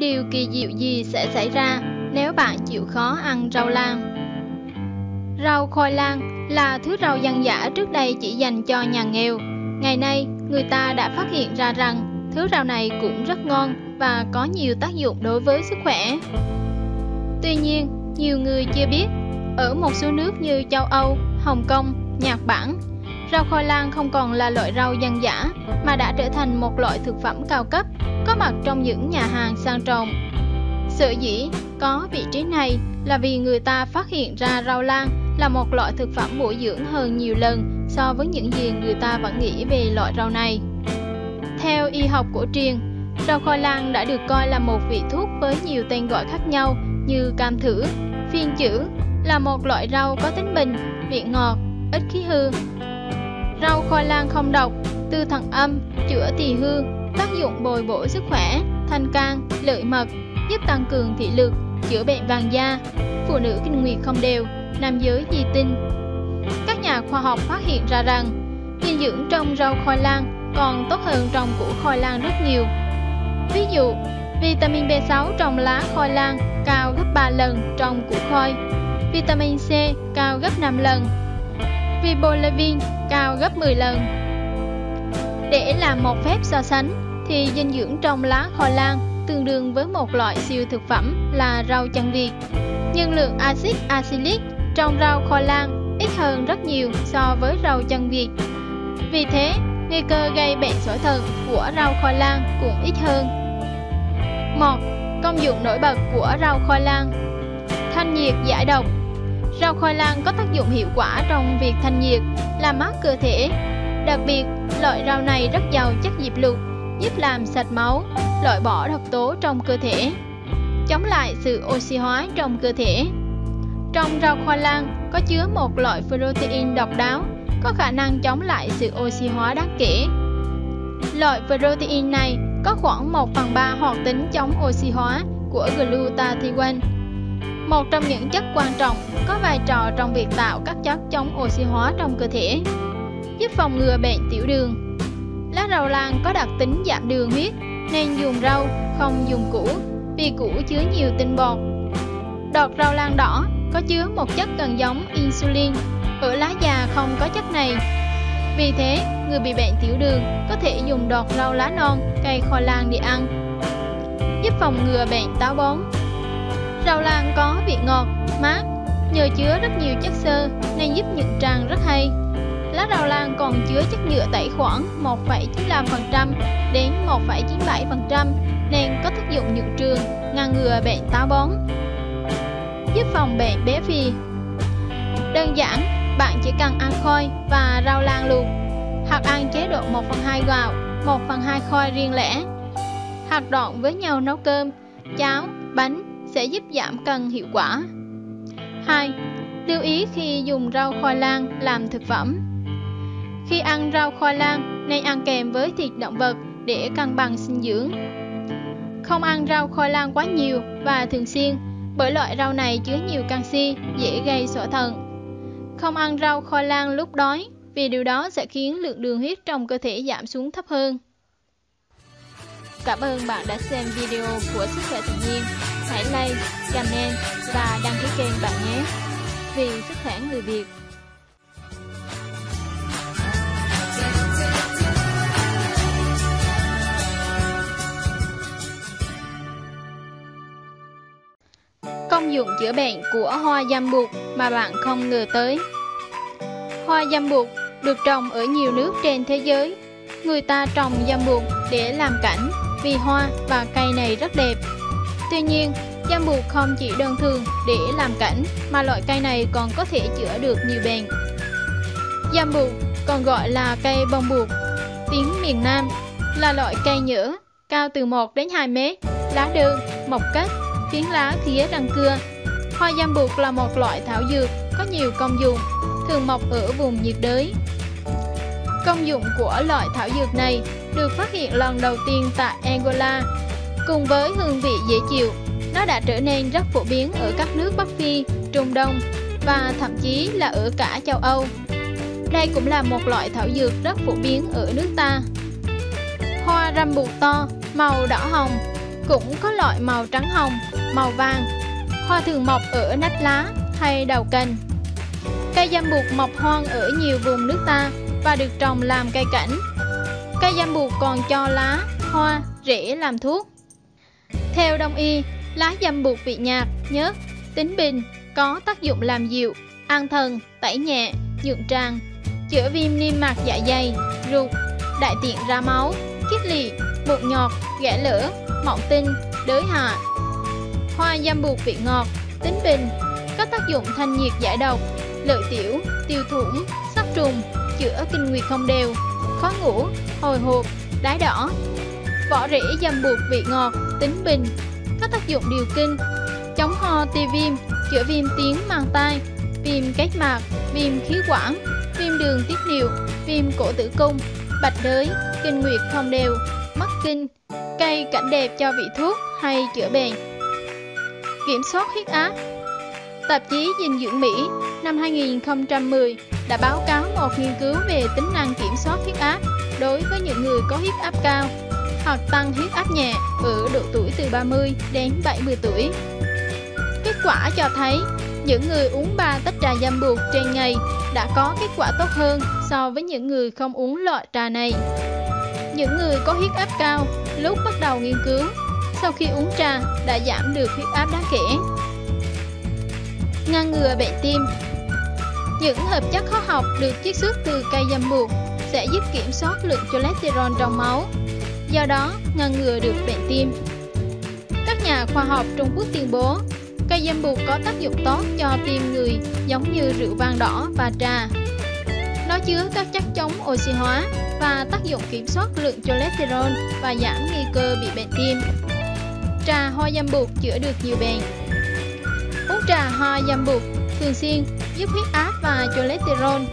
điều kỳ diệu gì sẽ xảy ra nếu bạn chịu khó ăn rau lang. Rau khoai lang là thứ rau dân dã trước đây chỉ dành cho nhà nghèo. Ngày nay, người ta đã phát hiện ra rằng thứ rau này cũng rất ngon và có nhiều tác dụng đối với sức khỏe. Tuy nhiên, nhiều người chưa biết, ở một số nước như châu Âu, Hồng Kông, Nhật Bản, rau khoai lang không còn là loại rau dân dã mà đã trở thành một loại thực phẩm cao cấp, có mặt trong những nhà hàng sang trọng. Sở dĩ có vị trí này là vì người ta phát hiện ra rau lang là một loại thực phẩm bổ dưỡng hơn nhiều lần so với những gì người ta vẫn nghĩ về loại rau này. Theo y học cổ truyền, rau khoai lang đã được coi là một vị thuốc với nhiều tên gọi khác nhau như cam thử, phiên chữ, là một loại rau có tính bình, vị ngọt, ít khí hư. Rau khoai lang không độc, tư thần âm, chữa tỳ hư, tác dụng bồi bổ sức khỏe, thanh can, lợi mật, giúp tăng cường thị lực, chữa bệnh vàng da, phụ nữ kinh nguyệt không đều, nam giới di tinh. Các nhà khoa học phát hiện ra rằng dinh dưỡng trong rau khoai lang còn tốt hơn trong củ khoai lang rất nhiều. Ví dụ, vitamin B6 trong lá khoai lang cao gấp 3 lần trong củ khoai, vitamin C cao gấp 5 lần, riboflavin cao gấp 10 lần. Để làm một phép so sánh, thì dinh dưỡng trong lá khoai lang tương đương với một loại siêu thực phẩm là rau chân vịt, nhưng lượng axit acylic trong rau khoai lang ít hơn rất nhiều so với rau chân vịt. Vì thế, nguy cơ gây bệnh sỏi thận của rau khoai lang cũng ít hơn. 1. Công dụng nổi bật của rau khoai lang. Thanh nhiệt giải độc. Rau khoai lang có tác dụng hiệu quả trong việc thanh nhiệt, làm mát cơ thể. Đặc biệt, loại rau này rất giàu chất diệp lục, giúp làm sạch máu, loại bỏ độc tố trong cơ thể, chống lại sự oxy hóa trong cơ thể. Trong rau khoai lang có chứa một loại protein độc đáo, có khả năng chống lại sự oxy hóa đáng kể. Loại protein này có khoảng 1/3 hoạt tính chống oxy hóa của glutathione, một trong những chất quan trọng có vai trò trong việc tạo các chất chống oxy hóa trong cơ thể, giúp phòng ngừa bệnh tiểu đường. Lá rau lang có đặc tính giảm đường huyết nên dùng rau, không dùng củ, vì củ chứa nhiều tinh bột. Đọt rau lang đỏ có chứa một chất gần giống insulin, ở lá già không có chất này. Vì thế, người bị bệnh tiểu đường có thể dùng đọt rau lá non, cây khoai lang để ăn, giúp phòng ngừa bệnh táo bón. Rau lang có vị ngọt, mát, nhờ chứa rất nhiều chất xơ nên giúp nhuận tràng rất hay. Lá rau lang còn chứa chất nhựa tẩy khoảng 1,95% đến 1,97% nên có tác dụng nhuận trường, ngăn ngừa bệnh táo bón, giúp phòng bệnh béo phì. Đơn giản, bạn chỉ cần ăn khoai và rau lang luộc, hoặc ăn chế độ 1/2 gạo, 1/2 khoai riêng lẻ, hoặc trộn với nhau nấu cơm, cháo, bánh sẽ giúp giảm cân hiệu quả. 2. Lưu ý khi dùng rau khoai lang làm thực phẩm. Khi ăn rau khoai lang nên ăn kèm với thịt động vật để cân bằng dinh dưỡng. Không ăn rau khoai lang quá nhiều và thường xuyên, bởi loại rau này chứa nhiều canxi, dễ gây sỏi thận. Không ăn rau khoai lang lúc đói, vì điều đó sẽ khiến lượng đường huyết trong cơ thể giảm xuống thấp hơn. Cảm ơn bạn đã xem video của Sức khỏe tự nhiên. Hãy like, comment và đăng ký kênh bạn nhé. Vì sức khỏe người Việt. Công dụng chữa bệnh của hoa dâm bụt mà bạn không ngờ tới. Hoa dâm bụt được trồng ở nhiều nước trên thế giới. Người ta trồng dâm bụt để làm cảnh vì hoa và cây này rất đẹp. Tuy nhiên, dâm bụt không chỉ đơn thuần để làm cảnh mà loại cây này còn có thể chữa được nhiều bệnh. Dâm bụt còn gọi là cây bông bụt, tiếng miền Nam, là loại cây nhỡ, cao từ 1 đến 2 mét, lá đơn, mọc cách, phiến lá khía răng cưa. Hoa dâm bụt là một loại thảo dược có nhiều công dụng, thường mọc ở vùng nhiệt đới. Công dụng của loại thảo dược này được phát hiện lần đầu tiên tại Angola. Cùng với hương vị dễ chịu, nó đã trở nên rất phổ biến ở các nước Bắc Phi, Trung Đông và thậm chí là ở cả châu Âu. Đây cũng là một loại thảo dược rất phổ biến ở nước ta. Hoa dâm bụt to, màu đỏ hồng, Cũng có loại màu trắng hồng, màu vàng. Hoa thường mọc ở nách lá hay đầu cành. Cây dâm bụt mọc hoang ở nhiều vùng nước ta và được trồng làm cây cảnh. Cây dâm bụt còn cho lá, hoa, rễ làm thuốc. Theo Đông y, lá dâm bụt vị nhạt, nhớt, tính bình, có tác dụng làm dịu, an thần, tẩy nhẹ, nhuận tràng, chữa viêm niêm mạc dạ dày, ruột, đại tiện ra máu, kiết lỵ, bụng nhọt, ghẻ lở, mọng tinh, đới hạ. Hoa dâm bụt vị ngọt, tính bình, có tác dụng thanh nhiệt giải độc, lợi tiểu, tiêu thủng, sát trùng, chữa kinh nguyệt không đều, khó ngủ, hồi hộp, đái đỏ. Vỏ rễ dâm bụt vị ngọt, tính bình, có tác dụng điều kinh, chống ho tiêu viêm, chữa viêm tiếng màng tai, viêm kết mạc, viêm khí quản, viêm đường tiết niệu, viêm cổ tử cung, bạch đới, kinh nguyệt không đều, mắc kinh. Cây cảnh đẹp cho vị thuốc hay chữa bệnh. Kiểm soát huyết áp. Tạp chí Dinh dưỡng Mỹ năm 2010 đã báo cáo một nghiên cứu về tính năng kiểm soát huyết áp đối với những người có huyết áp cao hoặc tăng huyết áp nhẹ ở độ tuổi từ 30 đến 70 tuổi. Kết quả cho thấy những người uống 3 tách trà dâm bụt trên ngày đã có kết quả tốt hơn so với những người không uống loại trà này. Những người có huyết áp cao lúc bắt đầu nghiên cứu, sau khi uống trà đã giảm được huyết áp đáng kể. Ngăn ngừa bệnh tim. Những hợp chất hóa học được chiết xuất từ cây dâm bụt sẽ giúp kiểm soát lượng cholesterol trong máu, do đó ngăn ngừa được bệnh tim. Các nhà khoa học Trung Quốc tuyên bố cây dâm bụt có tác dụng tốt cho tim người giống như rượu vang đỏ và trà. Nó chứa các chất chống oxy hóa và tác dụng kiểm soát lượng cholesterol và giảm nguy cơ bị bệnh tim. Trà hoa dâm bụt chữa được nhiều bệnh. Uống trà hoa dâm bụt thường xuyên giúp huyết áp và cholesterol.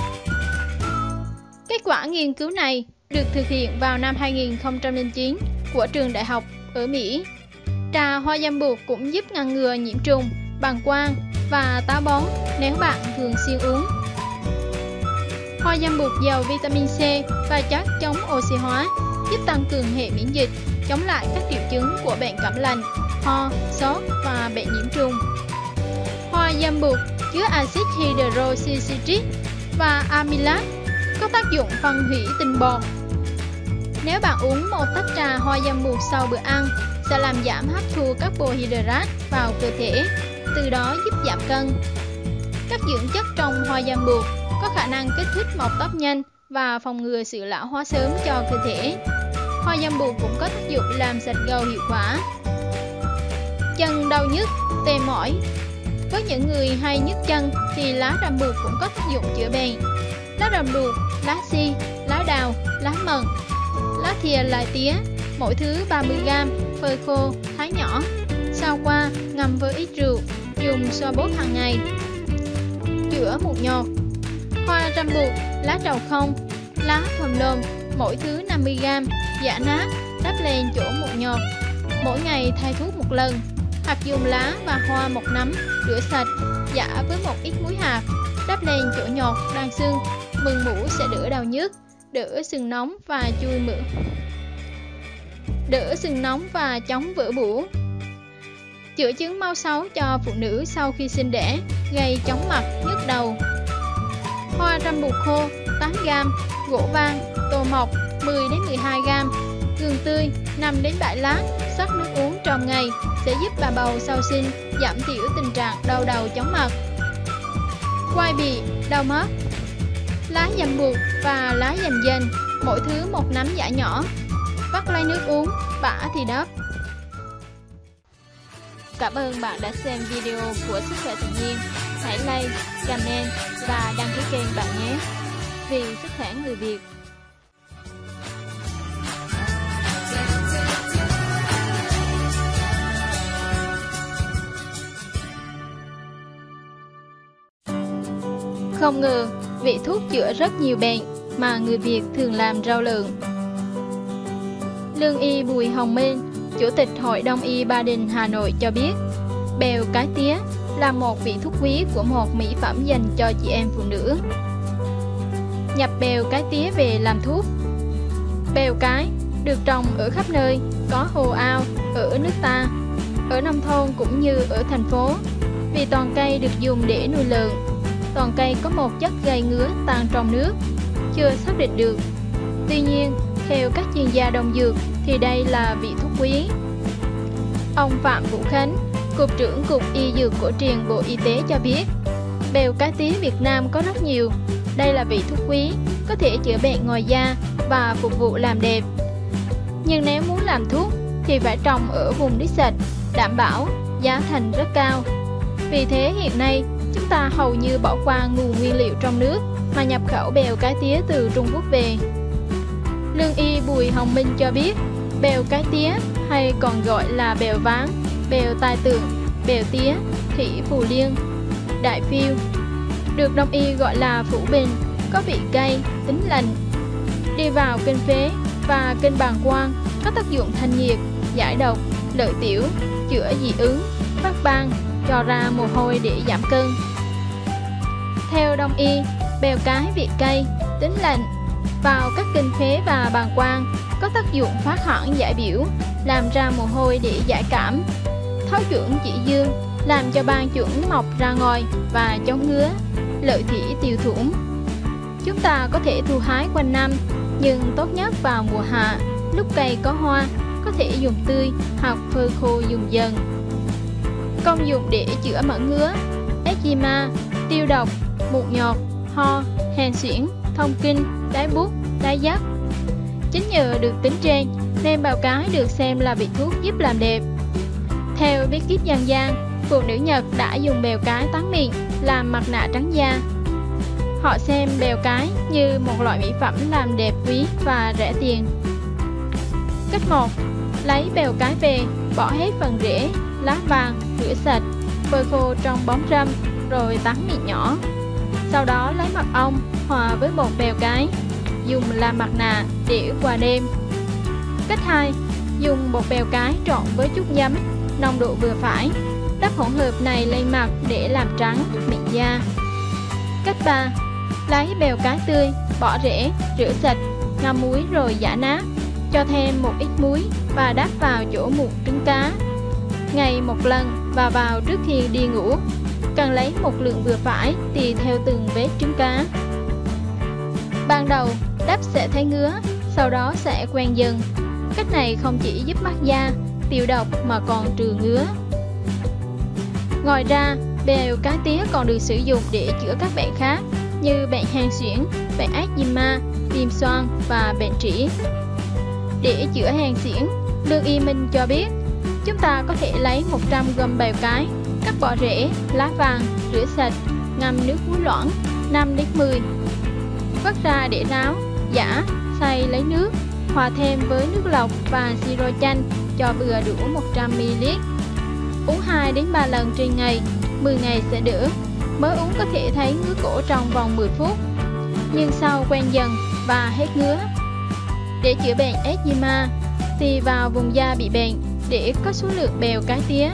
Kết quả nghiên cứu này được thực hiện vào năm 2009 của trường đại học ở Mỹ. Trà hoa dâm bụt cũng giúp ngăn ngừa nhiễm trùng, bàng quang và táo bón nếu bạn thường xuyên uống. Hoa dâm bụt giàu vitamin C và chất chống oxy hóa, giúp tăng cường hệ miễn dịch, chống lại các triệu chứng của bệnh cảm lạnh, ho, sốt và bệnh nhiễm trùng. Hoa dâm bụt chứa axit hydroxycitric và amylat, có tác dụng phân hủy tinh bột. Nếu bạn uống một tách trà hoa dâm bụt sau bữa ăn, sẽ làm giảm hấp thu carbohydrate vào cơ thể, từ đó giúp giảm cân. Các dưỡng chất trong hoa dâm bụt có khả năng kích thích mọc tóc nhanh và phòng ngừa sự lão hóa sớm cho cơ thể. Hoa dâm bụt cũng có tác dụng làm sạch gầu hiệu quả. Chân đau nhức, tê mỏi. Với những người hay nhức chân thì lá rầm bụt cũng có tác dụng chữa bệnh. Lá rầm bụt, lá si, lá đào, lá mận, lá thìa lại tía, mỗi thứ 30g, phơi khô, thái nhỏ, sao qua, ngâm với ít rượu, dùng xoa bóp hàng ngày. Chữa mụn nhọt. Hoa răm bụt, lá trầu không, lá thùm lồm, mỗi thứ 50g, giã nát, đắp lên chỗ mụn nhọt. Mỗi ngày thay thuốc một lần. Hoặc dùng lá và hoa một nắm, rửa sạch, giã với một ít muối hạt, đắp lên chỗ nhọt đang sưng, mừng mủ sẽ đỡ đau nhức, đỡ sưng nóng và chui mỡ. Đỡ sưng nóng và chống vỡ bũ. Chữa chứng mau sáu cho phụ nữ sau khi sinh đẻ, gây chóng mặt, nhức đầu. Hoa răm bụt khô 8g, gỗ vang, tô mọc 10-12g, gừng tươi 5-7 lát, sắc nước uống trong ngày sẽ giúp bà bầu sau sinh giảm thiểu tình trạng đau đầu chóng mặt. Quai bị, đau mắt. Lá dầm bụt và lá dành dành, mỗi thứ một nắm giã nhỏ, vắt lấy nước uống, bã thì đắp. Cảm ơn bạn đã xem video của Sức khỏe tự nhiên. Hãy like, comment và đăng ký kênh bạn nhé. Vì sức khỏe người Việt. Không ngờ, vị thuốc chữa rất nhiều bệnh mà người Việt thường làm rau lượng. Lương y Bùi Hồng Minh, Chủ tịch Hội Đông y Ba Đình, Hà Nội cho biết, bèo cái tía là một vị thuốc quý của một mỹ phẩm dành cho chị em phụ nữ. Nhập bèo cái tía về làm thuốc. Bèo cái được trồng ở khắp nơi, có hồ ao ở nước ta, ở nông thôn cũng như ở thành phố. Vì toàn cây được dùng để nuôi lợn, toàn cây có một chất gây ngứa tan trong nước, chưa xác định được. Tuy nhiên, theo các chuyên gia đông dược thì đây là vị thuốc quý. Ông Phạm Vũ Khánh, Cục trưởng Cục Y Dược Cổ truyền Bộ Y tế cho biết, bèo cái tía Việt Nam có rất nhiều. Đây là vị thuốc quý, có thể chữa bệnh ngoài da và phục vụ làm đẹp. Nhưng nếu muốn làm thuốc thì phải trồng ở vùng nước sạch, đảm bảo giá thành rất cao. Vì thế hiện nay chúng ta hầu như bỏ qua nguồn nguyên liệu trong nước mà nhập khẩu bèo cái tía từ Trung Quốc về. Lương y Bùi Hồng Minh cho biết, bèo cái tía hay còn gọi là bèo ván, bèo tai tượng, bèo tía, thủy phù liên, đại phiêu, được đông y gọi là phủ bình, có vị cay, tính lạnh. Đi vào kinh phế và kinh bàng quang, có tác dụng thanh nhiệt, giải độc, lợi tiểu, chữa dị ứng, phát ban, cho ra mồ hôi để giảm cân. Theo đông y, bèo cái vị cay, tính lạnh, vào các kinh phế và bàng quang, có tác dụng phát hẳn giải biểu, làm ra mồ hôi để giải cảm, tháo chuẩn chỉ dương, làm cho ban chuẩn mọc ra ngoài và chống ngứa, lợi thủy tiêu thủng. Chúng ta có thể thu hái quanh năm, nhưng tốt nhất vào mùa hạ, lúc cây có hoa, có thể dùng tươi hoặc phơi khô dùng dần. Công dụng để chữa mẩn ngứa, eczema, tiêu độc, mụn nhọt, ho, hen suyễn, thông kinh, đái buốt, đái giấc. Chính nhờ được tính trên nên bào cái được xem là vị thuốc giúp làm đẹp. Theo bí kíp dân gian, phụ nữ Nhật đã dùng bèo cái tán miệng làm mặt nạ trắng da. Họ xem bèo cái như một loại mỹ phẩm làm đẹp quý và rẻ tiền. Cách 1. Lấy bèo cái về, bỏ hết phần rễ, lá vàng, rửa sạch, phơi khô trong bóng râm rồi tán miệng nhỏ. Sau đó lấy mật ong hòa với bột bèo cái, dùng làm mặt nạ để qua đêm. Cách 2. Dùng bột bèo cái trộn với chút giấm, nồng độ vừa phải, đắp hỗn hợp này lên mặt để làm trắng, mịn da. Cách 3. Lấy bèo cái tươi, bỏ rễ, rửa sạch, ngâm muối rồi giã nát, cho thêm một ít muối và đắp vào chỗ mụn trứng cá. Ngày một lần và vào trước khi đi ngủ. Cần lấy một lượng vừa phải tùy theo từng vết trứng cá. Ban đầu đắp sẽ thấy ngứa, sau đó sẽ quen dần. Cách này không chỉ giúp mát da, tiêu độc mà còn trừ ngứa. Ngoài ra, bèo cái tía còn được sử dụng để chữa các bệnh khác như bệnh hen suyễn, bệnh eczema, viêm xoang và bệnh trĩ. Để chữa hen suyễn, Lương Y Minh cho biết, chúng ta có thể lấy 100 g bèo cái, cắt bỏ rễ, lá vàng, rửa sạch, ngâm nước muối loãng 5-10. Vắt ra để ráo, giã, xay lấy nước, hòa thêm với nước lọc và siro chanh cho vừa đủ 100 ml. Uống 2-3 lần trên ngày, 10 ngày sẽ đỡ. Mới uống có thể thấy ngứa cổ trong vòng 10 phút, nhưng sau quen dần và hết ngứa. Để chữa bệnh eczema, tùy vào vùng da bị bệnh để có số lượng bèo cái tía.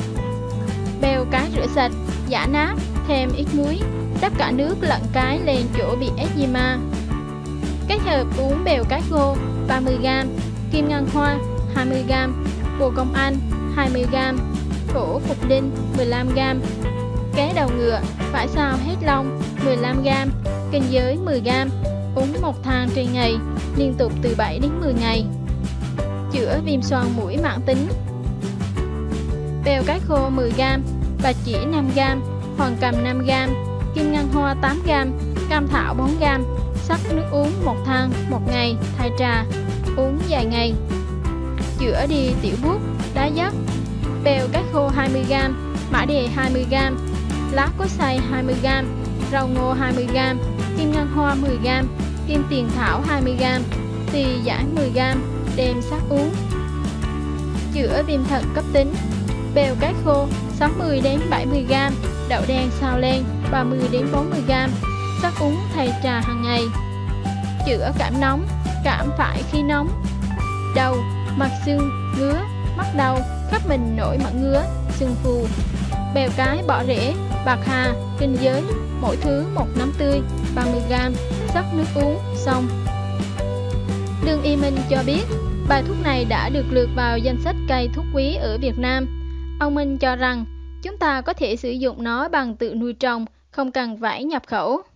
Bèo cái rửa sạch, giã nát, thêm ít muối, đắp cả nước lẫn cái lên chỗ bị eczema. Kết hợp uống bèo cái khô 30 g, kim ngân hoa 20 g, bồ công anh 20 g, phổ phục linh 15 g, ké đầu ngựa phải sao hết lông 15 g, kinh giới 10 g, uống 1 thang trên ngày, liên tục từ 7 đến 10 ngày. Chữa viêm xoang mũi mãn tính. Bèo cái khô 10 g, bạch chỉ 5 g, hoàng cầm 5 g, kim ngân hoa 8 g, cam thảo 4 g, sắc nước uống 1 thang 1 ngày, thay trà, uống vài ngày. Chữa đi tiểu buốt, đá giấc. Bèo cái khô 20 g, mã đề 20 g, lá cối xay 20 g, rau ngô 20 g, kim ngân hoa 10 g, kim tiền thảo 20 g, tùy giải 10 g, đêm sắc uống. Chữa viêm thận cấp tính. Bèo cái khô 60-70 g, đậu đen xào lên 30-40 g, sắc uống thay trà hàng ngày. Chữa cảm nóng, cảm phải khi nóng, đầu, mặt sưng, ngứa, mắt đau, khắp mình nổi mẩn ngứa, sưng phù. Bèo cái bỏ rễ, bạc hà, kinh giới, mỗi thứ 1 nắm tươi, 30 g, sắc nước uống, xong. Lương Y Minh cho biết, Bài thuốc này đã được liệt vào danh sách cây thuốc quý ở Việt Nam. Ông Minh cho rằng chúng ta có thể sử dụng nó bằng tự nuôi trồng, không cần phải nhập khẩu.